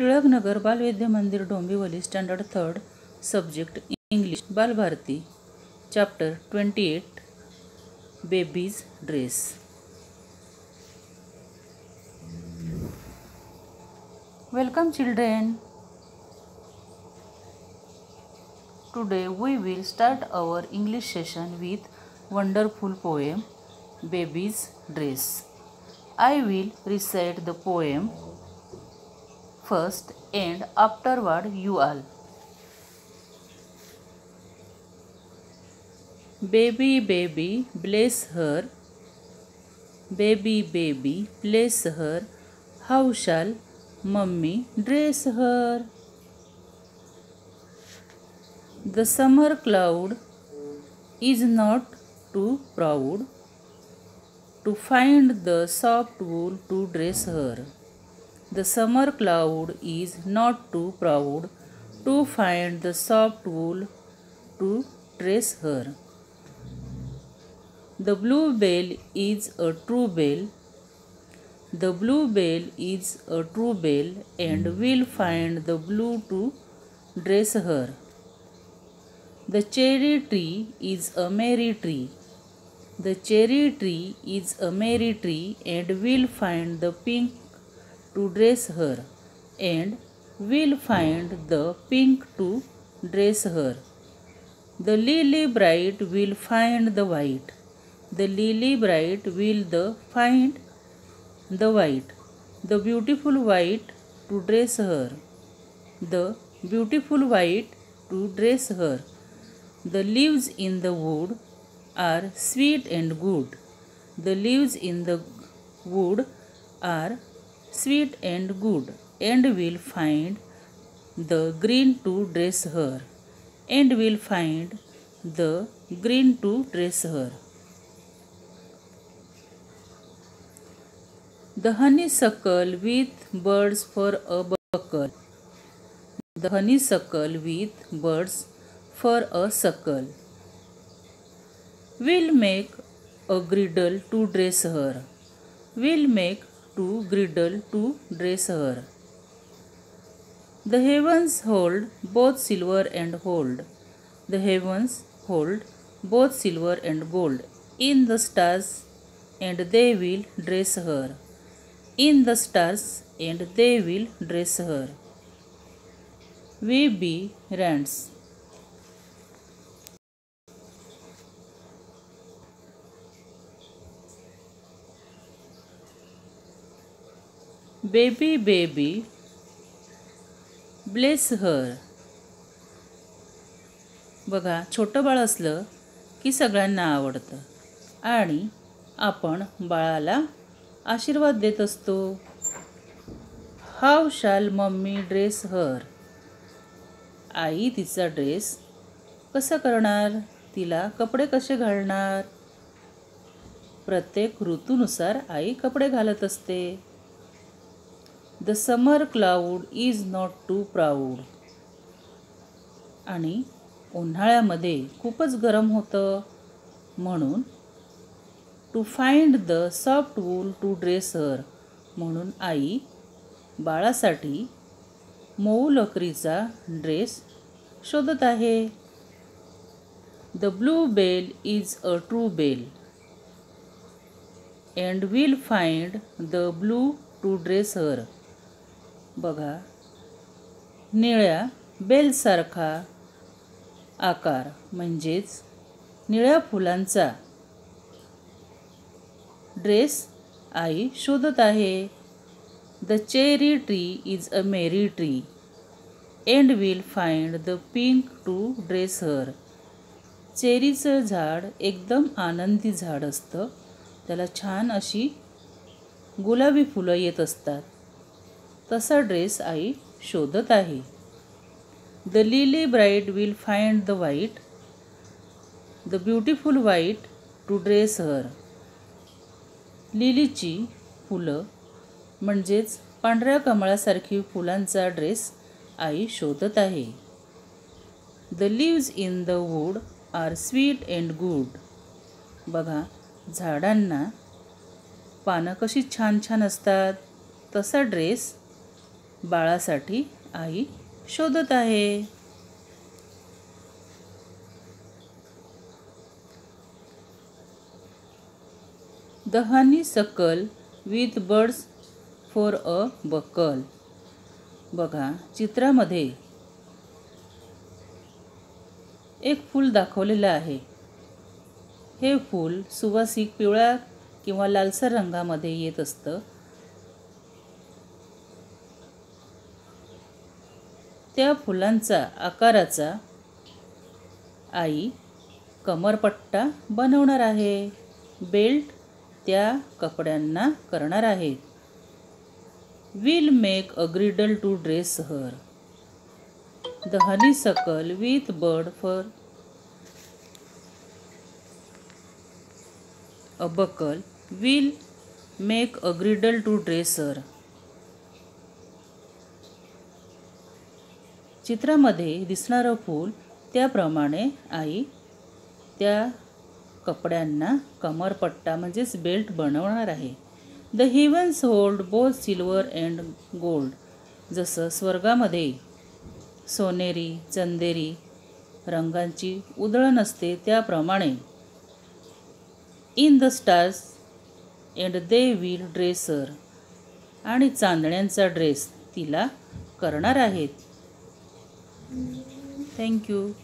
Tilaknagar Balvidya Mandir Dombivli standard 3rd subject English Balbharati chapter 28 babies dress. Welcome children. Today we will start our English session with wonderful poem Baby's Dress. I will recite the poem first and afterward you all. Baby, baby, bless her. Baby, baby, bless her. How shall mummy dress her? The summer cloud is not too proud to find the soft wool to dress her. The summer cloud is not too proud to find the soft wool to dress her. The bluebell is a true bell. The bluebell is a true bell and will find the blue to dress her. The cherry tree is a merry tree. The cherry tree is a merry tree and will find the pink to dress her, and will find the pink to dress her. The lily bright will find the white. The lily bright will find the white. The beautiful white to dress her. The beautiful white to dress her. The leaves in the wood are sweet and good. The leaves in the wood are sweet and good, and will find the green to dress her, and will find the green to dress her. The honeysuckle with birds for a buckle. The honeysuckle with birds for a suckle will make a girdle to dress her. Will make to girdle to dress her. The heavens hold both silver and gold. The heavens hold both silver and gold in the stars, and they will dress her. In the stars, and they will dress her. V.B. Rand's. Baby, baby, bless her. बघा, छोटं बाळ असलं की सगळ्यांना आवडतं आणि आपण बाळाला आशीर्वाद देत असतो. हाऊ शाल मम्मी ड्रेस हर. आई तिचा ड्रेस कसा करणार, तिला कपडे कसे घालणार. प्रत्येक ऋतूनुसार आई कपडे घालत असते. The summer cloud is not too proud. आणि उन्हाळ्यामध्ये खूपच गरम होतं म्हणून to find the soft wool to dress her म्हणून आई बाळासाठी मऊ लोकरीचा ड्रेस शोधत आहे. The blue bell is a true bell and will find the blue to dress her. बघा, निळ्या बेलसारखा आकार म्हणजेच निळ्या फुलांचा ड्रेस आई शोधत आहे. The cherry tree is a merry tree and will find the pink to dress her. चेरीचं झाड एकदम आनंदी झाड असतं. त्याला छान अशी गुलाबी फुलं येत असतात. तसा ड्रेस आई शोधत आहे. The lily bright will find the white. The beautiful white to dress her. लिलीची फुलं म्हणजेच पांढऱ्या कमळासारखी फुलांचा ड्रेस आई शोधत आहे. The leaves in the wood are sweet and good. बघा, झाडांना पानं कशी छान छान असतात. तसा ड्रेस बाळासाठी आई शोधत आहे. The honeysuckle with birds for a buckle. बघा, चित्रामध्ये एक फूल दाखवलेलं आहे. हे फूल सुवासिक पिवळ्या किंवा लालसर रंगामध्ये येत असतं. त्या फुलांचा आकाराचा आई कमरपट्टा बनवणार आहे. बेल्ट त्या कपड्यांना करणार आहेत. Will make a girdle to dress her. The honeysuckle with bird for a buckle will make a girdle to dress her. चित्रामध्ये दिसणारं फूल त्याप्रमाणे आई त्या कपड्यांना कमरपट्टा म्हणजेच बेल्ट बनवणार आहे. The heavens hold both silver and gold. जसं स्वर्गामध्ये सोनेरी चंदेरी रंगांची उधळण असते त्याप्रमाणे in the stars and they will dress her. आणि चांदण्यांचा ड्रेस तिला करणार आहेत. थँक्यू.